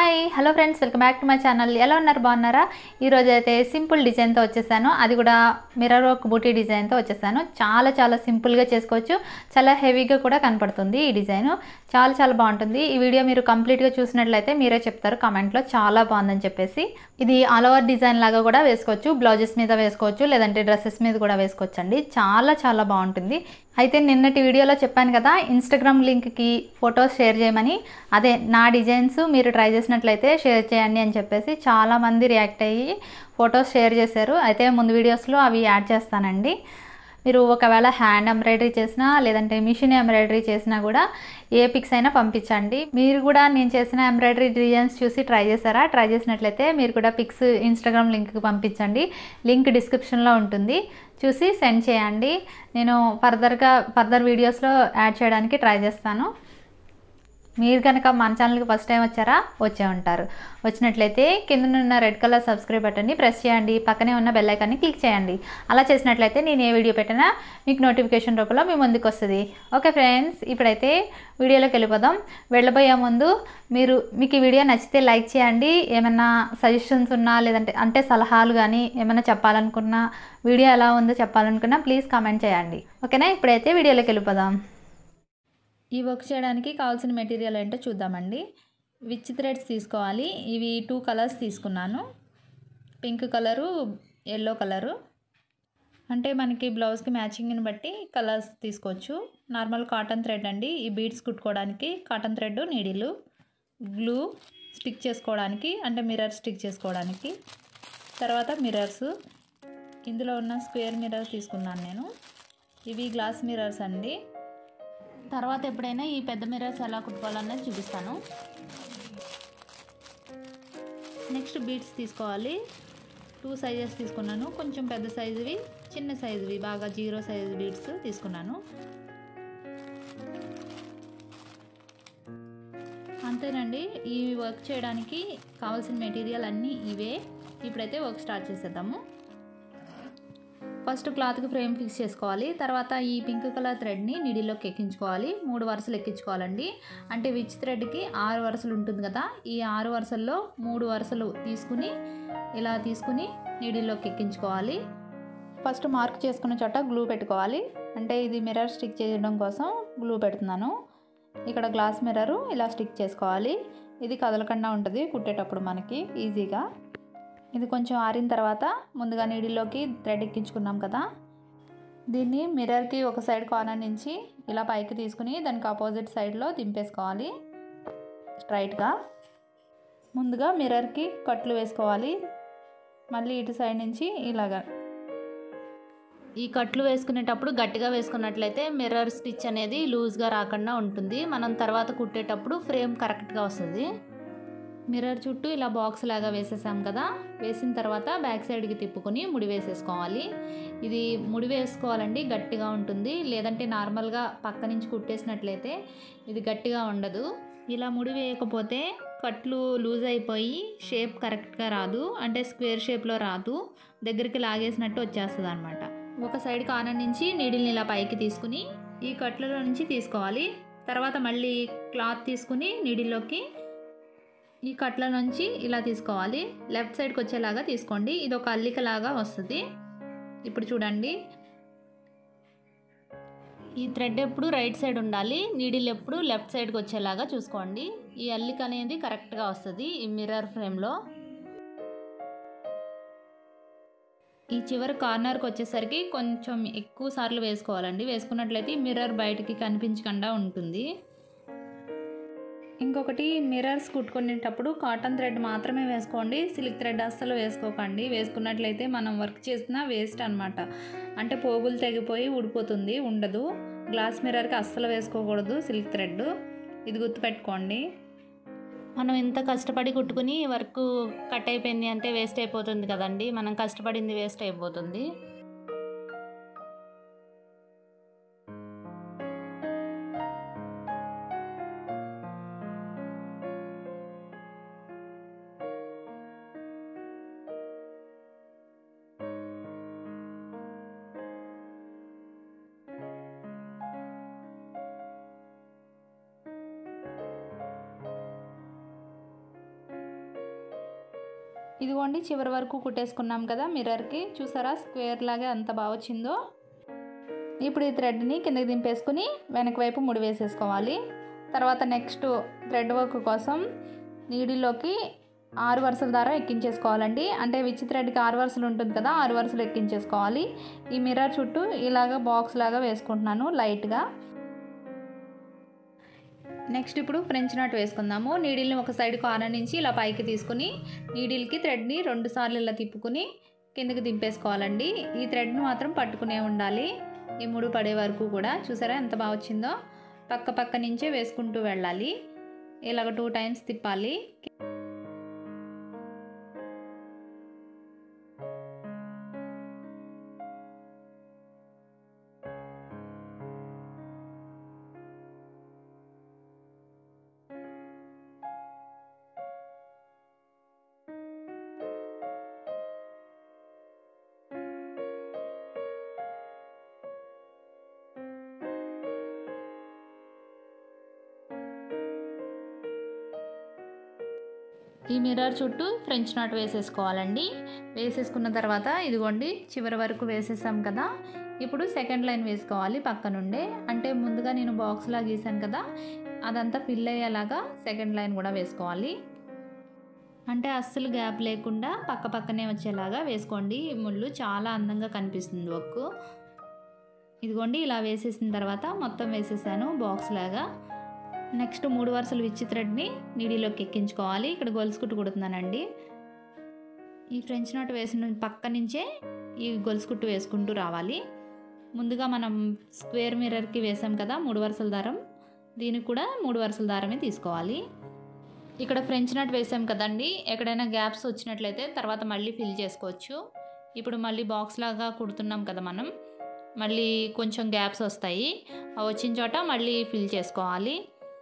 Hi hello friends, welcome back to my channel. ఎలా ఉన్నారు? బాగున్నారా? ఈరోజు అయితే సింపుల్ డిజైన్తో వచ్చేసాను. అది కూడా మిర్రర్ వర్క్ బూటీ డిజైన్తో వచ్చేసాను. చాలా సింపుల్గా చేసుకోవచ్చు. చాలా హెవీగా కూడా కనపడుతుంది ఈ డిజైన్. చాలా బాగుంటుంది. ఈ వీడియో మీరు కంప్లీట్గా చూసినట్లయితే మీరే చెప్తారు కామెంట్లో చాలా బాగుందని చెప్పేసి. ఇది ఆల్ ఓవర్ డిజైన్ లాగా కూడా వేసుకోవచ్చు. బ్లౌజెస్ మీద వేసుకోవచ్చు, లేదంటే డ్రెస్సెస్ మీద కూడా వేసుకోవచ్చు అండి. చాలా బాగుంటుంది. అయితే నిన్నటి వీడియోలో చెప్పాను కదా, ఇన్స్టాగ్రామ్ లింక్కి ఫొటోస్ షేర్ చేయమని. అదే నా డిజైన్స్ మీరు ట్రై చేసినట్లయితే షేర్ చేయండి అని చెప్పేసి చాలామంది రియాక్ట్ అయ్యి ఫొటోస్ షేర్ చేశారు. అయితే ముందు వీడియోస్లో అవి యాడ్ చేస్తానండి. మీరు ఒకవేళ హ్యాండ్ ఎంబ్రాయిడరీ చేసినా లేదంటే మిషన్ ఎంబ్రాయిడరీ చేసినా కూడా ఏ పిక్స్ అయినా పంపించండి. మీరు కూడా నేను చేసిన ఎంబ్రాయిడరీ డిజైన్స్ చూసి ట్రై చేశారా? ట్రై చేసినట్లయితే మీరు కూడా పిక్స్ ఇన్స్టాగ్రామ్ లింక్కి పంపించండి. లింక్ డిస్క్రిప్షన్లో ఉంటుంది, చూసి సెండ్ చేయండి. నేను ఫర్దర్ వీడియోస్లో యాడ్ చేయడానికి ట్రై చేస్తాను. మీరు కనుక మన ఛానల్కి ఫస్ట్ టైం వచ్చారా? వచ్చే ఉంటారు. వచ్చినట్లయితే కింద ఉన్న రెడ్ కలర్ సబ్స్క్రైబ్ బటన్ని ప్రెస్ చేయండి. పక్కనే ఉన్న బెల్ ఐకాన్ని క్లిక్ చేయండి. అలా చేసినట్లయితే నేను ఏ వీడియో పెట్టినా మీకు నోటిఫికేషన్ రూపంలో మీ ముందుకు వస్తుంది. ఓకే ఫ్రెండ్స్, ఇప్పుడైతే వీడియోలోకి వెళ్ళిపోదాం. వెళ్ళబోయే ముందు మీకు ఈ వీడియో నచ్చితే లైక్ చేయండి. ఏమైనా సజెషన్స్ ఉన్నా లేదంటే సలహాలు కానీ ఏమైనా చెప్పాలనుకున్నా, వీడియో ఎలా ఉందో చెప్పాలనుకున్నా ప్లీజ్ కామెంట్ చేయండి. ఓకేనా? ఇప్పుడైతే వీడియోలోకి వెళ్ళిపోదాం. ఈ వర్క్ చేయడానికి కావాల్సిన మెటీరియల్ ఏంటో చూద్దామండి. విచ్ థ్రెడ్స్ తీసుకోవాలి. ఇవి 2 కలర్స్ తీసుకున్నాను. Pink colour, yellow colour. అంటే మనకి బ్లౌజ్కి మ్యాచింగ్ని బట్టి కలర్స్ తీసుకోవచ్చు. నార్మల్ కాటన్ థ్రెడ్ అండి. ఈ బీడ్స్ కుట్టుకోవడానికి cotton thread, needle, glue stick చేసుకోవడానికి, అంటే మిర్రర్ స్టిక్ చేసుకోవడానికి. తర్వాత మిర్రర్స్, ఇందులో ఉన్న స్క్వేర్ మిర్రర్ తీసుకున్నాను నేను. ఇవి గ్లాస్ మిర్రర్స్ అండి. తర్వాత ఎప్పుడైనా ఈ పెద్ద మిర్రర్స్ ఎలా కుట్టుకోవాలనేది చూపిస్తాను. నెక్స్ట్ బీడ్స్ తీసుకోవాలి. 2 సైజెస్ తీసుకున్నాను. కొంచెం పెద్ద సైజువి, చిన్న సైజువి, బాగా 0 సైజు బీడ్స్ తీసుకున్నాను. అంతేనండి. ఈ వర్క్ చేయడానికి కావాల్సిన మెటీరియల్ అన్నీ ఇవే. ఇప్పుడైతే వర్క్ స్టార్ట్ చేసేద్దాము. ఫస్ట్ క్లాత్కి ఫ్రేమ్ ఫిక్స్ చేసుకోవాలి. తర్వాత ఈ పింక్ కలర్ థ్రెడ్ని నీడిల్లోకి ఎక్కించుకోవాలి. 3 వరుసలు ఎక్కించుకోవాలండి. అంటే విచ్ థ్రెడ్కి 6 వరుసలు ఉంటుంది కదా, ఈ 6 వరుసల్లో 3 వరుసలు ఇలా తీసుకుని నీడిల్లోకి ఎక్కించుకోవాలి. ఫస్ట్ మార్క్ చేసుకున్న చోట గ్లూ పెట్టుకోవాలి. అంటే ఇది మిర్రర్ స్టిక్ చేయడం కోసం గ్లూ పెడుతున్నాను. ఇక్కడ గ్లాస్ మిర్రరు ఇలా స్టిక్ చేసుకోవాలి. ఇది కదలకుండా ఉంటుంది కుట్టేటప్పుడు మనకి ఈజీగా. ఇది కొంచెం ఆరిన తర్వాత ముందుగా నీడిల్లోకి థ్రెడ్ ఎక్కించుకున్నాం కదా, దీన్ని మిర్రర్కి ఒక సైడ్ కార్నర్ నుంచి ఇలా పైకి తీసుకుని దానికి ఆపోజిట్ సైడ్లో దింపేసుకోవాలి స్ట్రైట్గా. ముందుగా మిర్రర్కి కట్లు వేసుకోవాలి. మళ్ళీ ఇటు సైడ్ నుంచి ఇలాగా. ఈ కట్లు వేసుకునేటప్పుడు గట్టిగా వేసుకున్నట్లయితే మిర్రర్ స్టిచ్ అనేది లూజ్గా రాకుండా ఉంటుంది. మనం తర్వాత కుట్టేటప్పుడు ఫ్రేమ్ కరెక్ట్గా వస్తుంది. మిర్రర్ చుట్టూ ఇలా బాక్స్ లాగా వేసేసాం కదా, వేసిన తర్వాత బ్యాక్ సైడ్కి తిప్పుకొని ముడి వేసేసుకోవాలి. ఇది ముడి వేసుకోవాలండి, గట్టిగా ఉంటుంది. లేదంటే నార్మల్గా పక్క నుంచి కుట్టేసినట్లయితే ఇది గట్టిగా ఉండదు. ఇలా ముడి వేయకపోతే కట్లు లూజ్ అయిపోయి షేప్ కరెక్ట్గా రాదు, అంటే స్క్వేర్ షేప్లో రాదు, దగ్గరికి లాగేసినట్టు వచ్చేస్తుంది అనమాట. ఒక సైడ్ కార్నర్ నుంచి నీడిల్ని ఇలా పైకి తీసుకుని ఈ కట్లలో నుంచి తీసుకోవాలి. తర్వాత మళ్ళీ క్లాత్ తీసుకుని నీడిల్లోకి ఈ కట్ల నుంచి ఇలా తీసుకోవాలి. లెఫ్ట్ సైడ్కి వచ్చేలాగా తీసుకోండి. ఇది ఒక అల్లికలాగా వస్తుంది. ఇప్పుడు చూడండి, ఈ థ్రెడ్ ఎప్పుడు రైట్ సైడ్ ఉండాలి, నీడిల్ ఎప్పుడు లెఫ్ట్ సైడ్కి వచ్చేలాగా చూసుకోండి. ఈ అల్లిక అనేది కరెక్ట్గా వస్తుంది ఈ మిర్రర్ ఫ్రేమ్లో. ఈ చివరి కార్నర్కి వచ్చేసరికి కొంచెం ఎక్కువ సార్లు వేసుకోవాలండి. వేసుకున్నట్లయితే మిర్రర్ బయటికి కనిపించకుండా ఉంటుంది. ఇంకొకటి, మిర్రర్స్ కుట్టుకునేటప్పుడు కాటన్ థ్రెడ్ మాత్రమే వేసుకోండి. సిల్క్ థ్రెడ్ అస్సలు వేసుకోకండి. వేసుకున్నట్లయితే మనం వర్క్ చేసినా వేస్ట్ అనమాట. అంటే పోగులు తెగిపోయి ఊడిపోతుంది, ఉండదు. గ్లాస్ మిర్రర్కి అస్సలు వేసుకోకూడదు సిల్క్ థ్రెడ్. ఇది గుర్తుపెట్టుకోండి. మనం ఇంత కష్టపడి కుట్టుకుని వర్క్ కట్ అయిపోయింది అంటే వేస్ట్ అయిపోతుంది కదండి. మనం కష్టపడింది వేస్ట్ అయిపోతుంది. ఇదిగోండి చివరి వరకు కుట్టేసుకున్నాం కదా మిర్రర్కి, చూసారా స్క్వేర్ లాగా ఎంత బాగా వచ్చిందో. ఇప్పుడు ఈ థ్రెడ్ని కిందకి దింపేసుకుని వెనక వైపు ముడి వేసేసుకోవాలి. తర్వాత నెక్స్ట్ థ్రెడ్ వర్క్ కోసం నీడిల్లోకి 6 వరుసల దారం ఎక్కించేసుకోవాలండి. అంటే విచ్ థ్రెడ్కి 6 వరుసలు ఉంటుంది కదా, 6 వరుసలు ఎక్కించేసుకోవాలి. ఈ మిర్రర్ చుట్టూ ఇలాగ బాక్స్ లాగా వేసుకుంటున్నాను లైట్గా. నెక్స్ట్ ఇప్పుడు ఫ్రెంచ్ నాట్ వేసుకుందాము. నీడిల్ని ఒక సైడ్ కార్నర్ నుంచి ఇలా పైకి తీసుకుని నీడిల్కి థ్రెడ్ని 2 సార్లు ఇలా తిప్పుకుని కిందకి దింపేసుకోవాలండి. ఈ థ్రెడ్ని మాత్రం పట్టుకునే ఉండాలి ఈ ముడి పడే వరకు కూడా. చూసారా ఎంత బాగా వచ్చిందో. పక్క పక్క నుంచే వేసుకుంటూ వెళ్ళాలి. ఇలాగ 2 టైమ్స్ తిప్పాలి. ఈ మిర్రర్ చుట్టూ ఫ్రెంచ్ నాట్ వేసేసుకోవాలండి. వేసేసుకున్న తర్వాత ఇదిగోండి చివరి వరకు వేసేసాం కదా. ఇప్పుడు సెకండ్ లైన్ వేసుకోవాలి పక్క నుండే. అంటే ముందుగా నేను బాక్స్లా గీసాను కదా, అదంతా ఫిల్ అయ్యేలాగా సెకండ్ లైన్ కూడా వేసుకోవాలి. అంటే అస్సలు గ్యాప్ లేకుండా పక్క పక్కనే వచ్చేలాగా వేసుకోండి. ఈ ముళ్ళు చాలా అందంగా కనిపిస్తుంది వర్క్. ఇదిగోండి ఇలా వేసేసిన తర్వాత మొత్తం వేసేసాను బాక్స్ లాగా. నెక్స్ట్ 3 వరుసలు విచ్ థ్రెడ్ని నీడిలోకి ఎక్కించుకోవాలి. ఇక్కడ గొలుసు కుట్టు కుడుతున్నానండి. ఈ ఫ్రెంచ్ నాట్ వేసిన పక్క నుంచే ఈ గొలుసు కుట్టు వేసుకుంటూ రావాలి. ముందుగా మనం స్క్వేర్ మిర్రర్కి వేసాం కదా 3 వరుసల దారం, దీనికి కూడా 3 వరుసల దారమే తీసుకోవాలి. ఇక్కడ ఫ్రెంచ్ నాట్ వేసాం కదండి, ఎక్కడైనా గ్యాప్స్ వచ్చినట్లయితే తర్వాత మళ్ళీ ఫిల్ చేసుకోవచ్చు. ఇప్పుడు మళ్ళీ బాక్స్ లాగా కుడుతున్నాం కదా మనం, మళ్ళీ కొంచెం గ్యాప్స్ వస్తాయి. వచ్చిన చోట మళ్ళీ ఫిల్ చేసుకోవాలి.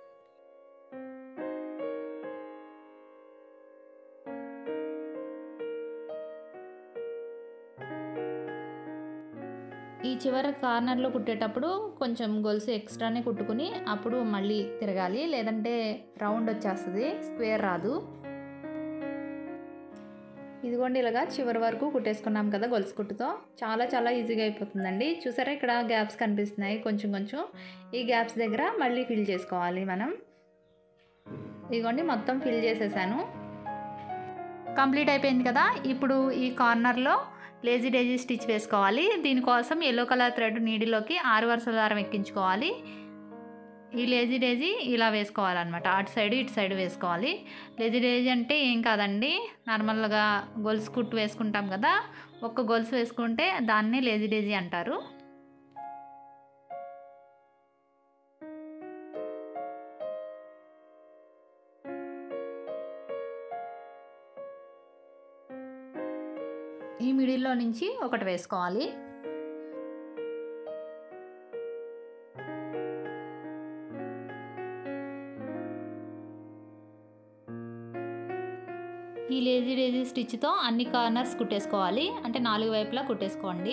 ఈ చివరి కార్నర్లో కుట్టేటప్పుడు కొంచెం గొలుసు ఎక్స్ట్రానే కుట్టుకుని అప్పుడు మళ్ళీ తిరగాలి, లేదంటే రౌండ్ వచ్చేస్తుంది, స్క్వేర్ రాదు. ఇదిగోండి ఇలాగా చివరి వరకు కుట్టేసుకున్నాం కదా గొలుసు కుట్టుతో. చాలా చాలా ఈజీగా అయిపోతుందండి. చూసారా ఇక్కడ గ్యాప్స్ కనిపిస్తున్నాయి కొంచెం కొంచెం. ఈ గ్యాప్స్ దగ్గర మళ్ళీ ఫిల్ చేసుకోవాలి మనం. ఇదిగోండి మొత్తం ఫిల్ చేసేసాను. కంప్లీట్ అయిపోయింది కదా. ఇప్పుడు ఈ కార్నర్లో లేజీ డేజీ స్టిచ్ వేసుకోవాలి. దీనికోసం ఎల్లో కలర్ థ్రెడ్ నీడిలోకి 6 వరుసల దారం ఎక్కించుకోవాలి. ఈ లేజీ డేజీ ఇలా వేసుకోవాలన్నమాట. అటు సైడ్ ఇటు సైడ్ వేసుకోవాలి. లేజీ డేజీ అంటే ఏం కాదండి, నార్మల్గా గొలుసు కుట్టు వేసుకుంటాం కదా, ఒక్క గొలుసు వేసుకుంటే దాన్నే లేజీ డేజీ అంటారు. ఈ మిడిల్లో నుంచి ఒకటి వేసుకోవాలి. ఈ లేజీ డేజీ స్టిచ్తో అన్ని కార్నర్స్ కుట్టేసుకోవాలి. అంటే 4 వైపులా కుట్టేసుకోండి.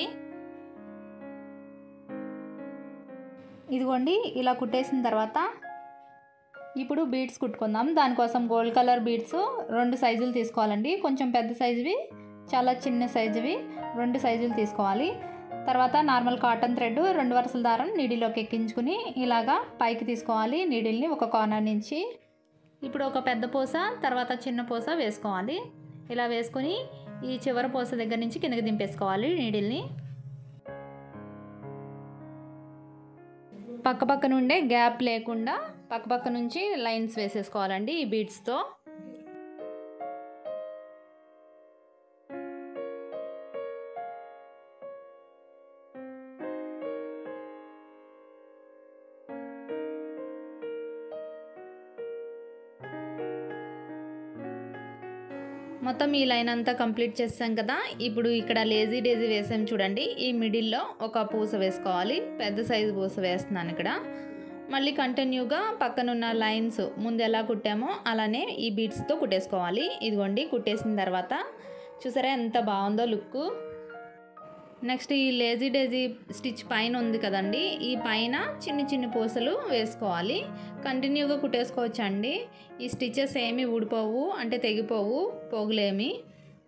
ఇదిగోండి ఇలా కుట్టేసిన తర్వాత ఇప్పుడు బీడ్స్ కుట్టుకుందాం. దానికోసం గోల్డ్ కలర్ బీడ్స్ 2 సైజులు తీసుకోవాలండి. కొంచెం పెద్ద సైజువి, చాలా చిన్న సైజువి 2 సైజులు తీసుకోవాలి. తర్వాత నార్మల్ కాటన్ థ్రెడ్ 2 వరుసల దారం నీడిలోకి ఎక్కించుకుని ఇలాగా పైకి తీసుకోవాలి నీడిల్ని ఒక కార్నర్ నుంచి. ఇప్పుడు ఒక పెద్ద పూస తర్వాత చిన్న పూస వేసుకోవాలి. ఇలా వేసుకొని ఈ చివరి పూస దగ్గర నుంచి కిందకి దింపేసుకోవాలి నీడిల్ని. పక్క పక్క నుండే గ్యాప్ లేకుండా పక్క పక్క నుంచి లైన్స్ వేసేసుకోవాలండి ఈ బీడ్స్తో. మొత్తం ఈ లైన్ అంతా కంప్లీట్ చేసాం కదా. ఇప్పుడు ఇక్కడ లేజీ డేజీ వేసాం చూడండి. ఈ మిడిల్లో ఒక పూస వేసుకోవాలి. పెద్ద సైజు పూస వేస్తున్నాను ఇక్కడ. మళ్ళీ కంటిన్యూగా పక్కనున్న లైన్స్ ముందు ఎలా కుట్టామో అలానే ఈ బీడ్స్తో కుట్టేసుకోవాలి. ఇదిగోండి కుట్టేసిన తర్వాత చూసారా ఎంత బాగుందో లుక్. నెక్స్ట్ ఈ లేజీ డేజీ స్టిచ్ పైన ఉంది కదండి, ఈ పైన చిన్న చిన్న పూసలు వేసుకోవాలి. కంటిన్యూగా కుట్టేసుకోవచ్చు అండి. ఈ స్టిచెస్ ఏమీ ఊడిపోవు, అంటే తెగిపోవు, పోగులేమి.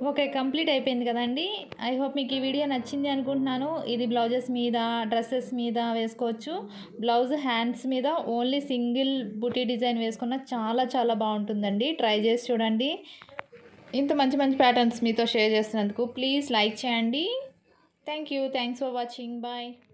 ఓకే, కంప్లీట్ అయిపోయింది కదండి. ఐ హోప్ మీకు ఈ వీడియో నచ్చింది అనుకుంటున్నాను. ఇది బ్లౌజెస్ మీద, డ్రెస్సెస్ మీద వేసుకోవచ్చు. బ్లౌజ్ హ్యాండ్స్ మీద ఓన్లీ సింగిల్ బుటీ డిజైన్ వేసుకున్న చాలా చాలా బాగుంటుందండి. ట్రై చేసి చూడండి. ఇంత మంచి మంచి ప్యాటర్న్స్ మీతో షేర్ చేస్తున్నందుకు ప్లీజ్ లైక్ చేయండి. Thanks for watching. బాయ్.